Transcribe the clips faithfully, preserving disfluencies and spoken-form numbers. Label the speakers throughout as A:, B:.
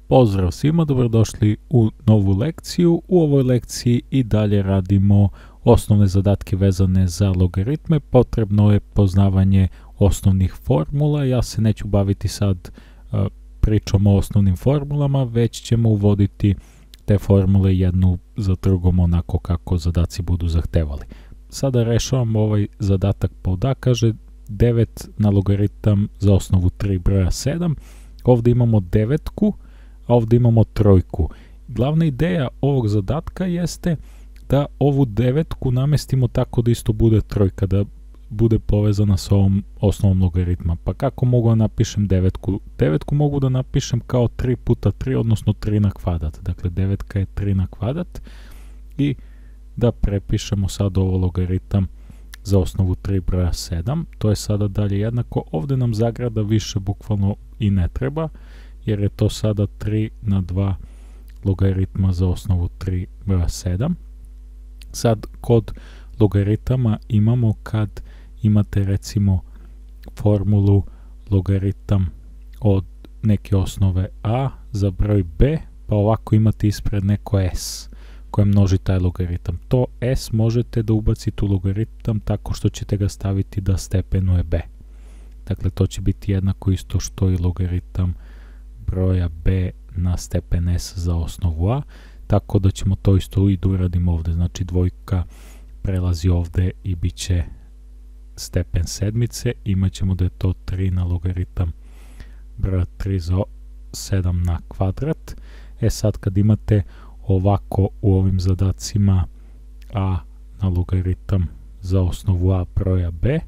A: Pozdrav svima, dobrodošli u novu lekciju. U ovoj lekciji i dalje radimo osnovne zadatke vezane za logaritme. Potrebno je poznavanje osnovnih formula. Ja se neću baviti sad uh, pričom o osnovnim formulama, već ćemo uvoditi te formule jednu za drugom onako kako zadaci budu zahtevali. Sada rešavam ovaj zadatak pod A, kaže devet na logaritam za osnovu tri broja sedam. Ovdje imamo devetku, a ovdje imamo trojku. Glavna ideja ovog zadatka jeste da ovu devetku namestimo tako da isto bude trojka, da bude povezana sa ovom osnovom logaritma. Pa kako mogu da napišem devetku? Devetku mogu da napišem kao tri puta tri, odnosno tri na kvadrat. Dakle, devetka je tri na kvadrat i da prepišemo sad ovo logaritam za osnovu tri broja sedam. To je sada dalje jednako. Ovdje nam zagrada više bukvalno i ne treba, jer je to sada tri na dva logaritma za osnovu tri broja sedam. Sad kod logaritama imamo kad imate recimo formulu logaritam od neke osnove a za broj b, pa ovako imate ispred neko s koje množi taj logaritam. To s možete da ubacite u logaritam tako što ćete ga staviti da stepenuje b. Dakle, to će biti jednako isto što i logaritam broja b na stepen s za osnovu a, tako da ćemo to isto i da uradimo ovdje. Znači dvojka prelazi ovdje i bit će stepen sedmice, imat ćemo da je to tri na logaritam broja tri za sedam na kvadrat. E sad kad imate ovako u ovim zadacima a na logaritam za osnovu a broja b,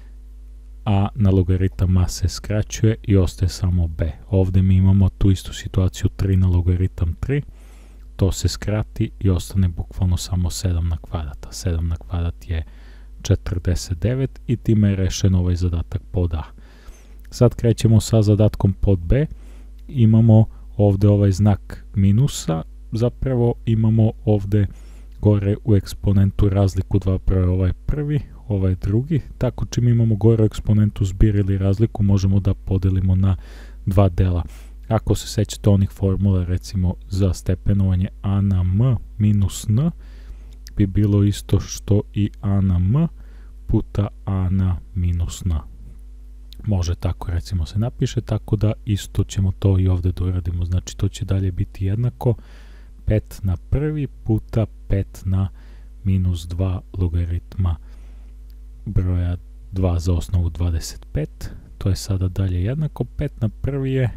A: a na logaritam a se skraćuje i ostaje samo b. Ovdje mi imamo tu istu situaciju tri na logaritam tri, to se skrati i ostane bukvalno samo sedam na kvadrat. sedam na kvadrat je četrdeset devet i time je rešen ovaj zadatak pod a. Sad krećemo sa zadatkom pod b. Imamo ovdje ovaj znak minusa, zapravo imamo ovdje gore u eksponentu razliku dva broja, ovaj prvi, ovaj drugi, tako čim imamo gore u eksponentu zbir ili razliku možemo da podelimo na dva dela. Ako se sećate onih formula recimo za stepenovanje a na m minus n bi bilo isto što i a na m puta a na minus n. Može tako recimo se napiše, tako da isto ćemo to i ovdje da uradimo. Znači to će dalje biti jednako pet na prvi puta pet na minus dva logaritma broja dva za osnovu dvadeset pet. To je sada dalje jednako pet na prvi je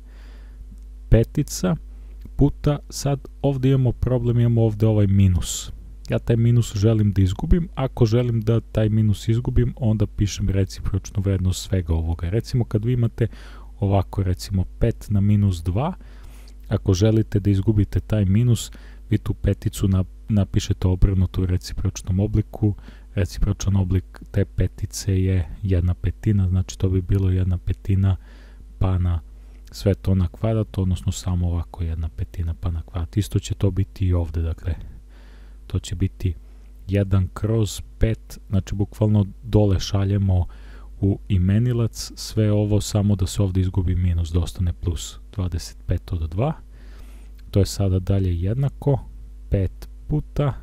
A: petica puta, sad ovdje imamo problem, imamo ovdje ovaj minus. Ja taj minus želim da izgubim. Ako želim da taj minus izgubim, onda pišem recipročnu vrednost svega ovoga. Recimo kad vi imate ovako recimo pet na minus dva, ako želite da izgubite taj minus, vi tu peticu napišete obrnuto u recipročnom obliku. Recipročan oblik te petice je jedna petina, znači to bi bilo jedna petina pa na sve to na kvadrat, odnosno samo ovako jedna petina pa na kvadrat. Isto će to biti i ovdje, dakle to će biti jedan kroz pet, znači bukvalno dole šaljemo u imenilac sve ovo samo da se ovdje izgubi minus, da ostane plus dvadeset pet od dva. To je sada dalje jednako pet puta.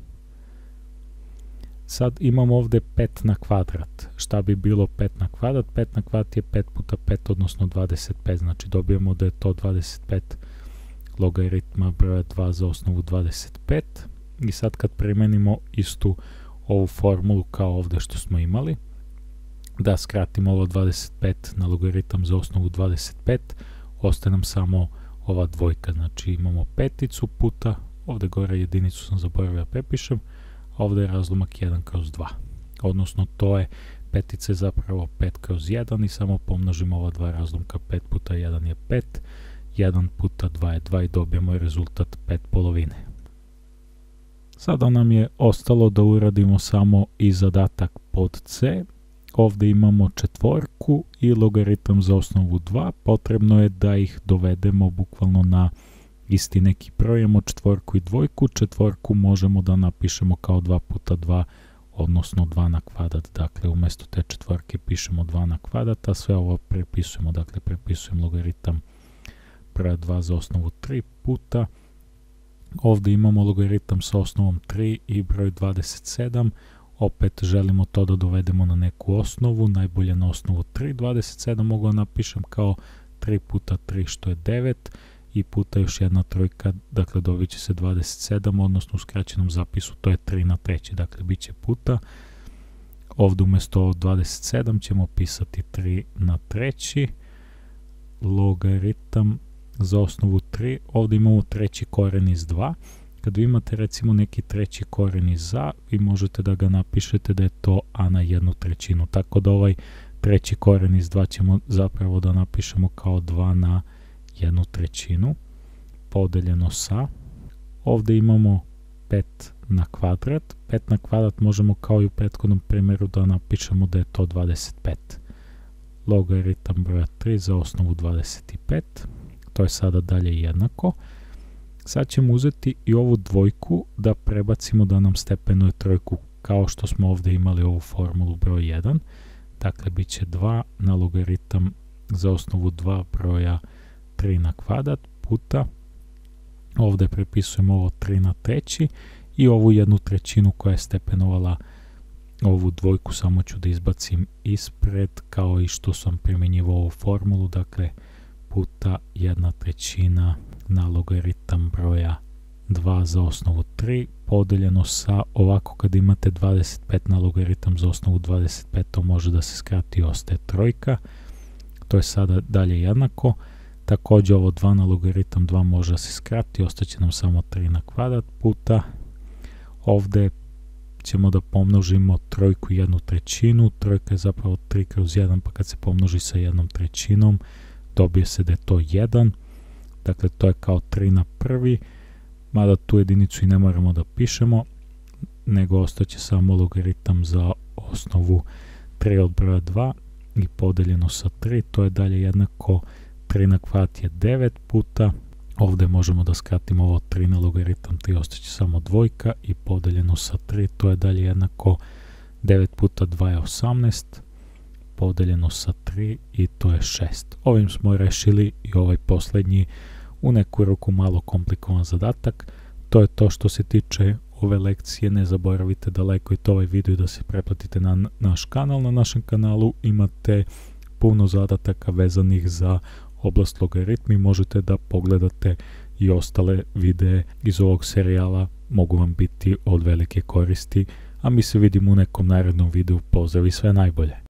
A: Sad imamo ovdje pet na kvadrat. Šta bi bilo pet na kvadrat? pet na kvadrat je pet puta pet, odnosno dvadeset pet. Znači dobijemo da je to dvadeset pet logaritma broja dva za osnovu dvadeset pet. I sad kad primenimo istu ovu formulu kao ovdje što smo imali, da skratimo ovo dvadeset pet na logaritam za osnovu dvadeset pet, ostaje nam samo ova dvojka. Znači imamo peticu puta, ovdje gore jedinicu sam zaboravio da prepišem, a ovdje je razlomak jedan kroz dva. Odnosno to je petica je zapravo pet kroz jedan i samo pomnožimo ova dva razlomka, pet puta jedan je pet, jedan puta dva je dva i dobijemo rezultat pet polovine. Sada nam je ostalo da uradimo samo i zadatak pod c. Ovdje imamo četvorku i logaritam za osnovu dva. Potrebno je da ih dovedemo bukvalno na isti neki broj. Imamo četvorku i dvojku. Četvorku možemo da napišemo kao dva puta dva, odnosno dva na kvadrat. Dakle, umjesto te četvorke pišemo dva na kvadrat, a sve ovo prepisujemo. Dakle, prepisujem logaritam broja dva za osnovu tri puta. Ovdje imamo logaritam sa osnovom tri i broj dvadeset sedam. Opet želimo to da dovedemo na neku osnovu, najbolje na osnovu tri. dvadeset sedam mogu da napišem kao tri puta tri što je devet i puta još jedna trojka, dakle dobit će se dvadeset sedam, odnosno u skraćenom zapisu to je tri na treći, dakle bit će puta. Ovdje umjesto dvadeset sedam ćemo pisati tri na treći, logaritam za osnovu tri, ovdje imamo treći koren iz dva. Kad vi imate recimo neki treći koren iz a, vi možete da ga napišete da je to a na jednu trećinu, tako da ovaj treći koren iz dva ćemo zapravo da napišemo kao dva na jednu trećinu, podeljeno sa, ovdje imamo pet na kvadrat, pet na kvadrat možemo kao i u prethodnom primjeru da napišemo da je to dvadeset pet. Logaritam broja tri za osnovu dvadeset pet, to je sada dalje jednako. Sad ćemo uzeti i ovu dvojku da prebacimo da nam stepenuje trojku, kao što smo ovdje imali ovu formulu broj jedan. Dakle, bit će dva na logaritam za osnovu dva broja tri na kvadrat puta, ovdje prepisujemo ovo tri na treći i ovu jednu trećinu koja je stepenovala ovu dvojku samo ću da izbacim ispred kao i što sam primjenjivao ovu formulu, dakle puta jedna trećina na logaritam broja dva za osnovu tri podeljeno sa, ovako kad imate dvadeset pet na logaritam za osnovu dvadeset pet, to može da se skrati i ostaje trojka. To je sada dalje jednako. Također ovo dva na logaritam dva može da se skrati, ostaće nam samo tri na kvadrat puta. Ovdje ćemo da pomnožimo trojku jednu trećinu, trojka je zapravo tri kroz jedan, pa kad se pomnoži sa jednom trećinom dobije se da je to jedan. Dakle, to je kao tri na prvi, mada tu jedinicu i ne moramo da pišemo, nego ostaće samo logaritam za osnovu tri od broja dva i podeljeno sa tri, to je dalje jednako tri na kvadrat je devet puta, ovdje možemo da skratimo ovo tri na logaritam tri, ostaće samo dvojka i podeljeno sa tri, to je dalje jednako devet puta dva je osamnaest, podeljeno sa tri i to je šest. Ovim smo rešili i ovaj posljednji u neku ruku malo komplikovan zadatak. To je to što se tiče ove lekcije. Ne zaboravite da lajkujete ovaj video i da se pretplatite na naš kanal. Na našem kanalu imate puno zadataka vezanih za oblast logaritmi. Možete da pogledate i ostale videe iz ovog serijala, mogu vam biti od velike koristi. A mi se vidimo u nekom narednom videu. Pozdrav i sve najbolje!